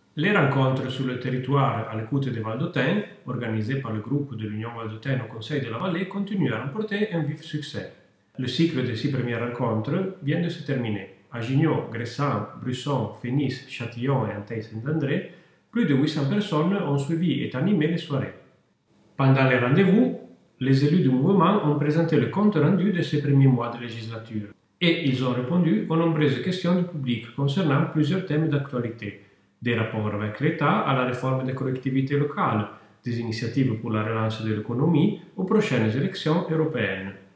Les rencontres sur le territoire à l'écoute des Valdôtains, organisées par le groupe de l'Union Valdôtaine au Conseil de la Vallée, continuent à remporter un vif succès. Le cycle des 6 premières rencontres vient de se terminer. À Gignot, Gressan, Brusson, Fénis, Châtillon et Antey-Saint-André, plus de 800 personnes ont suivi et animé les soirées. Pendant les rendez-vous, les élus du mouvement ont présenté le compte rendu de ces premiers mois de législature et ils ont répondu aux nombreuses questions du public concernant plusieurs thèmes d'actualité, des rapports avec l'État à la réforme des collectivités locales, des initiatives pour la relance de l'économie aux prochaines élections européennes.